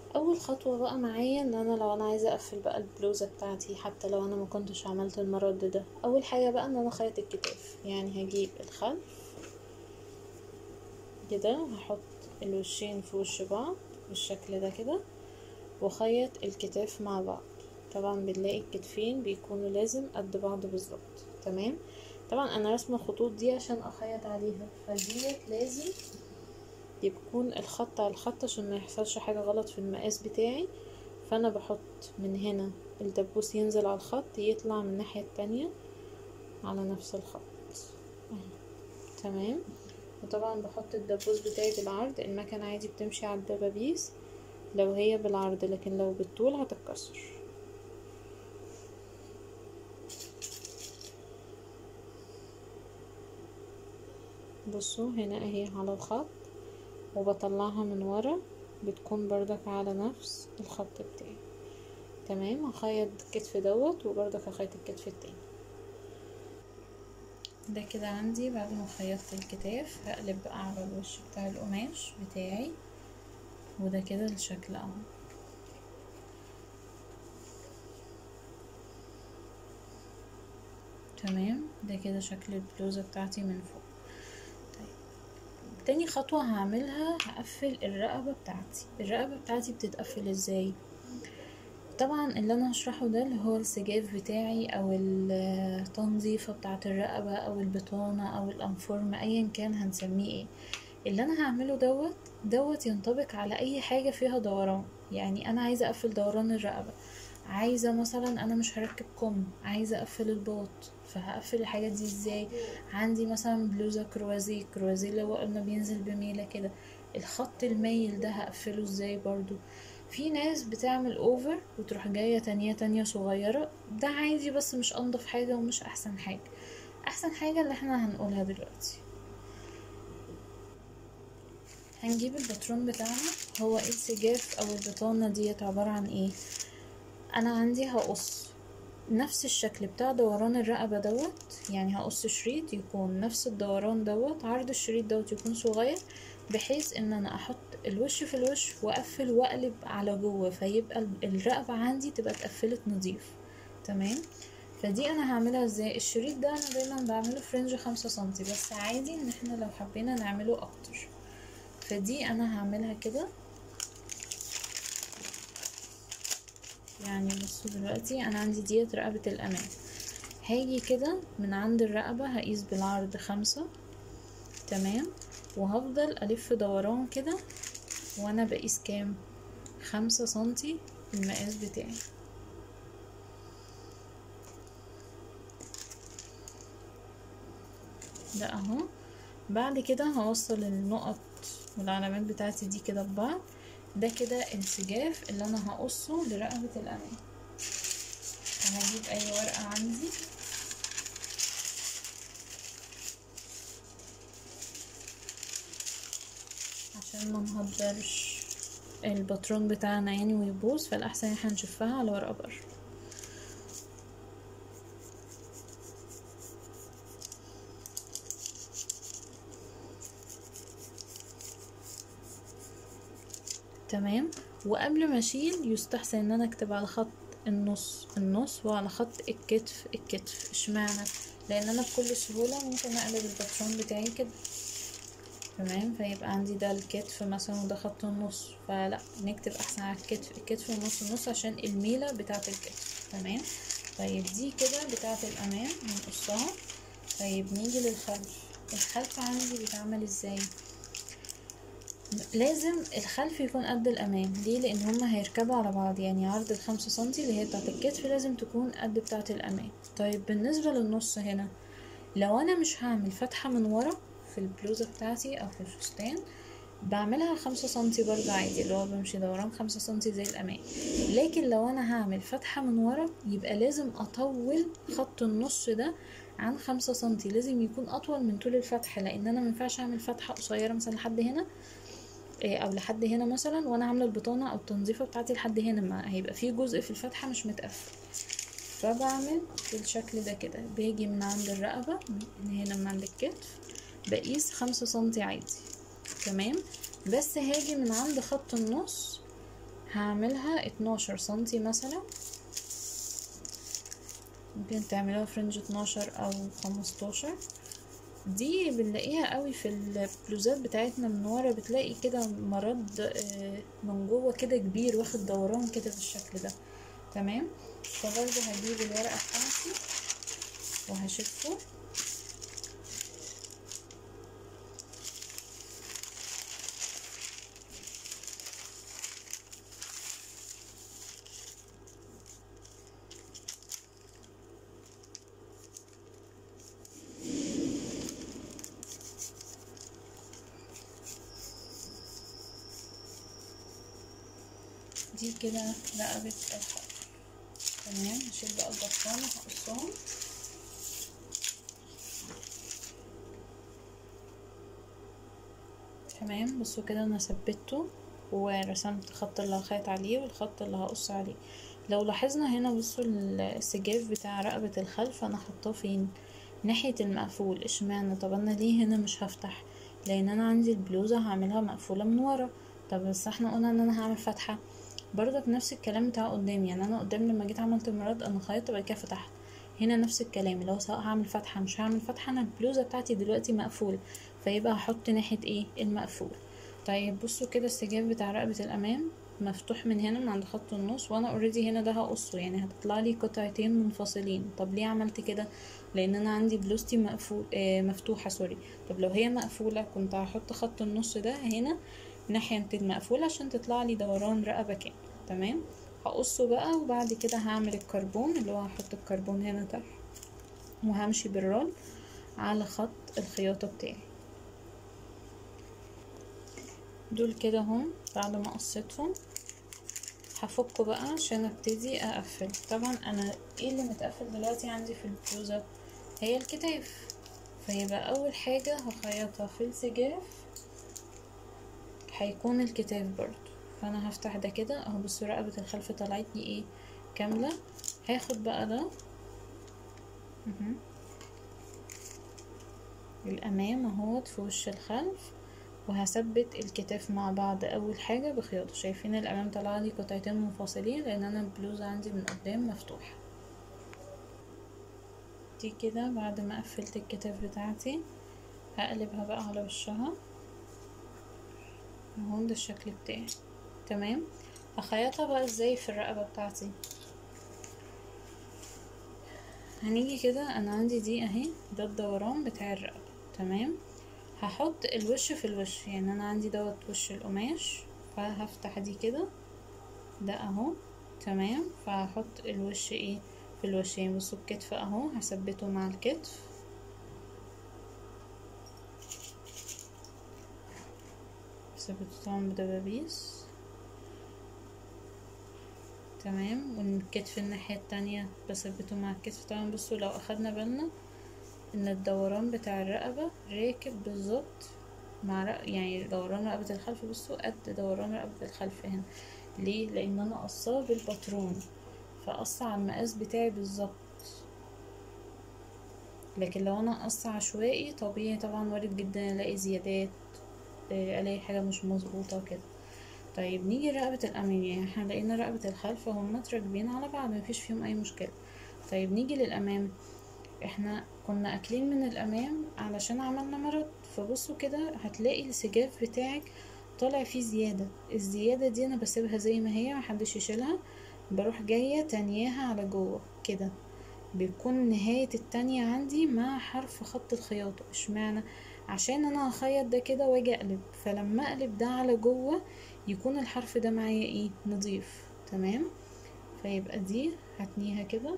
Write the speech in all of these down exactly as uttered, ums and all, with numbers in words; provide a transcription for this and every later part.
اول خطوة بقى معايا ان انا لو انا عايزة اقفل بقى البلوزة بتاعتي حتى لو انا ما كنتش عملت المرد ده، اول حاجة بقى ان انا اخيط الكتاف. يعني هجيب الخلف كده، هحط الوشين في وش بعض بالشكل ده كده، واخيط الكتاف مع بعض. طبعا بنلاقي الكتفين بيكونوا لازم قد بعض بالظبط. تمام. طبعا انا رسمه الخطوط دي عشان اخيط عليها، فديت لازم يكون الخط على الخط عشان ما يحصلش حاجه غلط في المقاس بتاعي. فانا بحط من هنا الدبوس ينزل على الخط، يطلع من الناحيه التانية على نفس الخط. تمام. وطبعا بحط الدبوس بتاعي بالعرض. المكنه عادي بتمشي على الدبابيس لو هي بالعرض، لكن لو بالطول هتتكسر. بصوا هنا اهي على الخط، وبطلعها من ورا بتكون بردك على نفس الخط بتاعي. تمام. هخيط الكتف دوت وبردك هخيط الكتف التاني. ده كده عندي بعد ما خيطت الكتاف. هقلب بقى على الوش بتاع القماش بتاعي، وده كده الشكل اهو. تمام. ده كده شكل البلوزة بتاعتي من فوق. تاني خطوة هعملها هقفل الرقبة بتاعتي. الرقبة بتاعتي بتتقفل ازاي؟ طبعا اللي انا هشرحه ده اللي هو السجاف بتاعي او التنظيفة بتاعة الرقبة او البطانة او الانفورم ايا كان هنسميه ايه. اللي انا هعمله دوت دوت ينطبق على اي حاجة فيها دوران. يعني انا عايزة اقفل دوران الرقبة، عايزة مثلا انا مش هركب كم، عايزة اقفل الباط، فهقفل الحاجات دي ازاي؟ عندي مثلا بلوزة كروازيه. كروازيه اللي هو قلنا بينزل بميلة كده، الخط المايل ده هقفله ازاي برضو؟ في ناس بتعمل اوفر وتروح جاية تانية تانية صغيرة، ده عادي بس مش انضف حاجة ومش احسن حاجة. احسن حاجة اللي احنا هنقولها دلوقتي. هنجيب الباترون بتاعنا. هو ايه السجاف او البطانة ديت عبارة عن ايه؟ انا عندي هقص نفس الشكل بتاع دوران الرقبة دوت. يعني هقص شريط يكون نفس الدوران دوت، عرض الشريط دوت يكون صغير بحيث ان انا احط الوش في الوش واقفل واقلب على جوه، فيبقى الرقبة عندي تبقى اتقفلت نضيف. تمام. فدي انا هعملها ازاي؟ الشريط ده انا دايما بعمله في رينج خمسة سنتي، بس عادي ان احنا لو حبينا نعمله اكتر. فدي انا هعملها كده. يعني بصوا دلوقتي انا عندي ديت رقبة الامام، هاجي كده من عند الرقبة هقيس بالعرض خمسة. تمام. وهفضل الف دوران كده وانا بقيس كام؟ خمسة سنتي المقاس بتاعي. ده اهو. بعد كده هوصل النقط والعلامات بتاعتي دي كده ببعض. ده كده السجاف اللي انا هقصه لرقبة الامام. هجيب اي ورقة عندي عشان ما نهدرش الباترون بتاعنا يعني ويبوظ، فالاحسن احنا نشفها على ورقة بره. تمام. وقبل ما اشيل يستحسن ان انا اكتب على خط النص النص وعلى خط الكتف الكتف. اشمعنى؟ لان انا بكل سهولة ممكن اقلب الباترون بتاعي كده. تمام. فيبقى عندي ده الكتف مثلا وده خط النص، فلا نكتب احسن على الكتف الكتف ونص النص عشان الميلة بتاعة الكتف. تمام. طيب دي كده بتاعة الامام هنقصها. طيب نيجي للخلف. الخلف عندي بيتعمل ازاي؟ لازم الخلف يكون قد الامام. ليه؟ لان هما هيركبوا على بعض. يعني عرض الخمسة سنتي اللي هي بتاعة الكتف لازم تكون قد بتاعة الامام. طيب بالنسبة للنص هنا، لو انا مش هعمل فتحة من ورا في البلوزة بتاعتي او في الفستان، بعملها خمسة سنتي برضه عادي، اللي هو بمشي دوران خمسة سنتي زي الامام. لكن لو انا هعمل فتحة من ورا يبقى لازم اطول خط النص ده عن خمسة سنتي، لازم يكون اطول من طول الفتحة. لان انا مينفعش اعمل فتحة قصيرة مثلا لحد هنا او لحد هنا مثلا وانا عامله البطانه او التنظيفه بتاعتي لحد هنا، ما هيبقى فيه جزء في الفتحه مش متقفل. فبعمل بالشكل ده كده. باجي من عند الرقبه من هنا من عند الكتف بقيس خمسة سنتي عادي. تمام. بس هاجي من عند خط النص هعملها اتناشر سنتي مثلا، ممكن تعملوها في رينج اتناشر او خمستاشر. دي بنلاقيها قوي في البلوزات بتاعتنا من ورا، بتلاقي كده مرد آه، من جوه كده كبير واخد دوران كده بالشكل ده. تمام. فبرضه هجيب الورقة بتاعتي وهشفه. دي كده رقبة الخلف. تمام. هشيل بقى البطانة هقصهم. تمام. بصوا كده انا ثبته ورسمت خط اللي هخيط عليه والخط اللي هقص عليه. لو لاحظنا هنا بصوا السجاف بتاع رقبة الخلف انا حطاه فين؟ ناحية المقفول. اشمعنى؟ طب انا ليه هنا مش هفتح؟ لان انا عندي البلوزة هعملها مقفولة من ورا. طب بس احنا قلنا ان انا هعمل فتحة. برضك نفس الكلام بتاع قدام، يعني انا قدام لما جيت عملت مراد انا خيطت وبعد كده فتحت. هنا نفس الكلام، لو سواء هعمل فتحة مش هعمل فتحة، انا البلوزة بتاعتي دلوقتي مقفول، فيبقى هحط ناحية ايه؟ المقفول. طيب بصوا كده السجاف بتاع رقبة الامام مفتوح من هنا من عند خط النص، وانا اوريدي هنا ده هقصه، يعني هتطلع لي قطعتين منفصلين. طب ليه عملت كده؟ لان انا عندي بلوزتي مقفول آه مفتوحة سوري. طب لو هي مقفولة كنت هحط خط النص ده هنا ناحية المقفول عشان تطلع لي دوران رقبة كامل. تمام. هقصه بقى وبعد كده هعمل الكربون، اللي هو هحط الكربون هنا تحت وهمشي بالرول على خط الخياطة بتاعي. دول كده هم بعد ما قصيتهم هفكه بقى عشان ابتدي اقفل. طبعا انا ايه اللي متقفل دلوقتي عندي في البلوزة؟ هي الكتاف. فيبقى اول حاجة هخيطها في السجاف هيكون الكتاف برضو. فانا هفتح ده كده اهو. بصوا رقبة الخلف طلعت لي ايه؟ كاملة. هاخد بقى ده مهم. الامام اهوت في وش الخلف، وهثبت الكتاف مع بعض اول حاجة بخياطة. شايفين الامام طلع لي قطعتين منفصلين لان انا البلوزة عندي من قدام مفتوحة. دي كده بعد ما قفلت الكتاف بتاعتي هقلبها بقى على وشها اهو. ده الشكل بتاعي. تمام. هخيطها بقى ازاي في الرقبة بتاعتي؟ هنيجي كده انا عندي دي اهي، ده الدوران بتاع الرقبة. تمام. هحط الوش في الوش، يعني انا عندي دوت وش القماش، فهفتح دي كده ده اهو. تمام. فهحط الوش ايه في الوشين. بصوا الكتف اهو هثبته مع الكتف. ثبته طبعا بدبابيس. تمام. والكتف الناحية التانية بثبته مع الكتف. طبعا بصوا لو اخدنا بالنا ان الدوران بتاع الرقبة راكب بالظبط مع رق... يعني دوران رقبة الخلف بصوا قد دوران رقبة الخلف هنا. ليه؟ لان انا قصاه بالباترون، فقص على المقاس بتاعي بالظبط. لكن لو انا قص عشوائي طبيعي طبعا وارد جدا الاقي زيادات، الاقي حاجة مش مظبوطة كده. طيب نيجي لرقبة الامام، يعني احنا لقينا رقبة الخلف هم راكبين على بعض مفيش فيهم اي مشكلة. طيب نيجي للامام. احنا كنا اكلين من الامام علشان عملنا مرض، فبصوا كده هتلاقي السجاف بتاعك طالع فيه زيادة. الزيادة دي انا بسيبها زي ما هي محدش يشيلها، بروح جاية تانياها على جوه كده. بيكون نهاية التانية عندي مع حرف خط الخياطة. اشمعنى؟ عشان انا هخيط ده كده واجي اقلب، فلما اقلب ده على جوه يكون الحرف ده معايا ايه؟ نضيف. تمام. فيبقى دي هتنيها كده.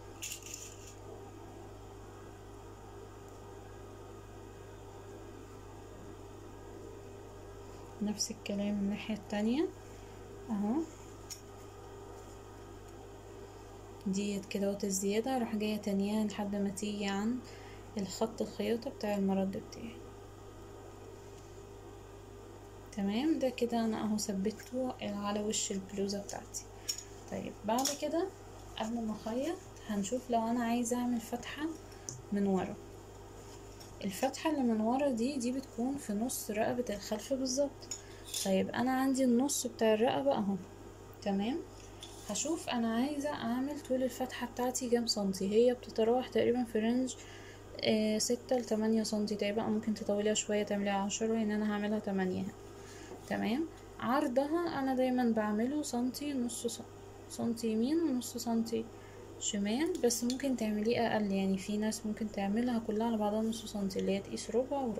نفس الكلام الناحية التانية اهو. ديت كده وقت الزيادة اروح جاية تانية لحد ما تيجي عن الخط الخياطة بتاع المرد بتاعي. تمام. ده كده انا اهو ثبته على وش البلوزة بتاعتي. طيب بعد كده قبل ما اخيط هنشوف لو انا عايزة اعمل فتحة من ورا. الفتحة اللي من ورا دي دي بتكون في نص رقبة الخلف بالظبط. طيب انا عندي النص بتاع الرقبة اهو، تمام. هشوف انا عايزة اعمل طول الفتحة بتاعتي كام سنتي. هي بتتراوح تقريبا في رينج آه ستة لتمانية سنتي تقريبا، او ممكن تطوليها شوية تعمليها عشرة، لان انا هعملها تمانية. تمام. عرضها انا دايما بعمله سنتي، نص سنتي يمين ونص سنتي شمال، بس ممكن تعمليه اقل، يعني في ناس ممكن تعملها كلها على بعضها نص سنتي، اللي هي تقيس ربع وربع.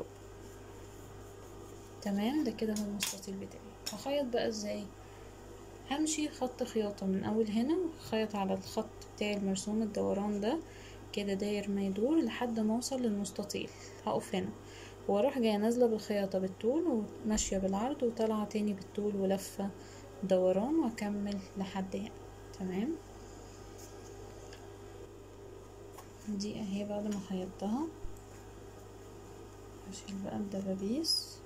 تمام. ده كده هو المستطيل بتاعي. هخيط بقى ازاي؟ همشي خط خياطة من اول هنا، خيط على الخط بتاعي المرسوم الدوران ده كده داير ما يدور لحد ما اوصل للمستطيل. هقف هنا واروح جايه نازله بالخياطه بالطول وماشيه بالعرض وطالعه تاني بالطول ولفه دوران واكمل لحد هنا. تمام. دي اهي بعد ما خيطتها هشيل بقى الدبابيس.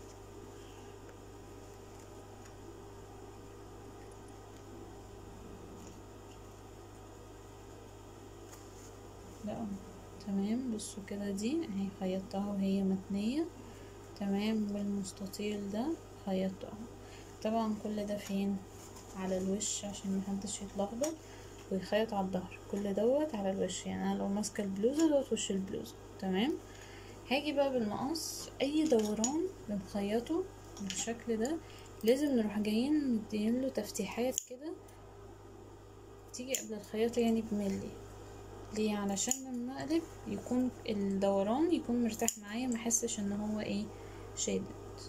لا تمام. بصوا كده دي اهي خيطتها وهي متنيه. تمام. والمستطيل ده خيطته اهو. طبعا كل ده فين؟ على الوش عشان محدش يتلخبط، ويخيط على الظهر. كل دوت على الوش، يعني انا لو ماسكه البلوزه دوت وش البلوزه. تمام. هاجي بقى بالمقص اي دوران بنخيطه بالشكل ده لازم نروح جايين مدينله تفتيحات كده تيجي قبل الخياطه، يعني بملي. ليه؟ علشان لما اقلب يكون الدوران يكون مرتاح معايا، ما احسش ان هو ايه شادد.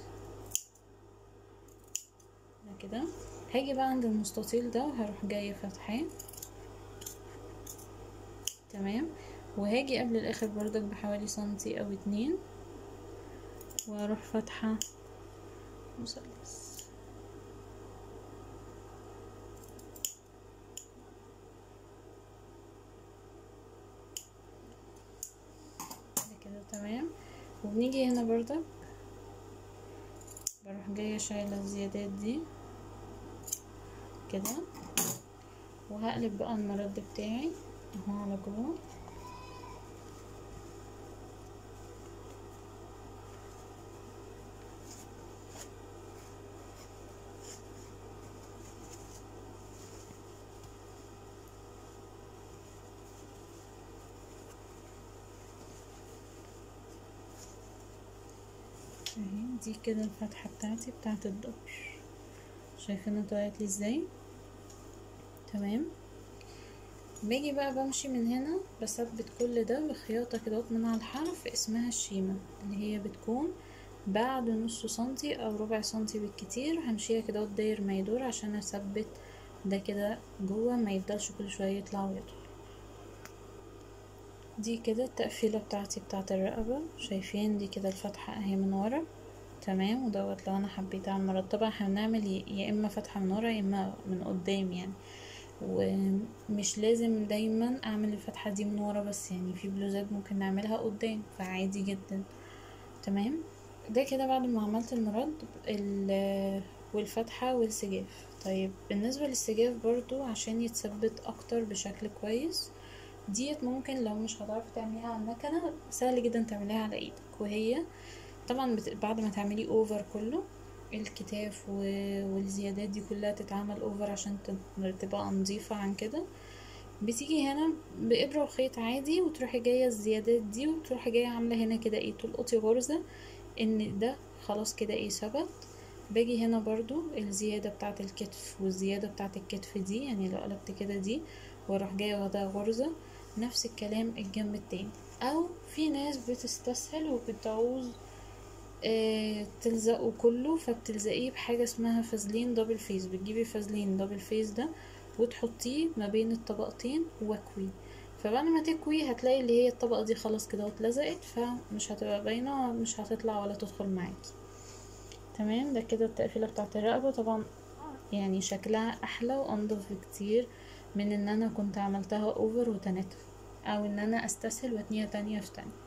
ده كده. هاجي بقى عند المستطيل ده وهروح جايه فاتحاه. تمام. وهاجي قبل الاخر بردك بحوالي سنتي او اتنين واروح فاتحة مثلث. ده كده تمام. وبنيجي هنا بردك بروح جاية شايلة الزيادات دي كده، وهقلب بقى المرد بتاعي اهو على جوه. اهي دي كده الفتحة بتاعتي بتاعت الظهر. شايفينها طلعت لي ازاي؟ تمام. باجي بقى بمشي من هنا بثبت كل ده بخياطة كده من على الحرف اسمها الشيمة، اللي هي بتكون بعد نص سنتي او ربع سنتي بالكتير. همشيها كده داير ما يدور عشان اثبت ده كده جوه، ما يفضلش كل شوية يطلع ويدخل. دي كده التقفيلة بتاعتي بتاعت الرقبة. شايفين دي كده الفتحة اهي من ورا. تمام. ودوت لو انا حبيت اعمل طبعا هنعمل يا اما فتحة من ورا يا اما من قدام يعني، ومش لازم دايما اعمل الفتحة دي من ورا بس، يعني في بلوزات ممكن نعملها قدام فعادي جدا. تمام. ده كده بعد ما عملت المرد والفتحة والسجاف. طيب بالنسبة للسجاف برضو عشان يتثبت اكتر بشكل كويس، ديت ممكن لو مش هتعرفي تعمليها على المكنة سهل جدا تعمليها على ايدك. وهي طبعا بت... بعد ما تعملي اوفر كله الكتاف و... والزيادات دي كلها تتعمل اوفر عشان تبقى نظيفة عن كده، بتيجي هنا بإبرة وخيط عادي وتروحي جاية الزيادات دي وتروحي جاية عاملة هنا كده ايه تلقطي غرزة ان ده خلاص كده ايه ثبت. باجي هنا برضو الزيادة بتاعة الكتف والزيادة بتاعة الكتف دي، يعني لو قلبت كده دي واروح جاية واخدها غرزة. نفس الكلام الجنب التاني. او في ناس بتستسهل وبتعوز اه تلزقه كله، فبتلزقيه بحاجة اسمها فازلين دبل فيس. بتجيبي فازلين دبل فيس ده وتحطيه ما بين الطبقتين واكوي، فبعد ما تكوي هتلاقي اللي هي الطبقة دي خلاص كده اتلزقت، فمش هتبقى باينة مش هتطلع ولا تدخل معاكي. تمام. ده كده التقفيلة بتاعت الرقبة. طبعا يعني شكلها احلى وانضف بكتير من ان انا كنت عملتها اوفر وتنتها، او ان انا استسهل واتنيها تانية في تانية.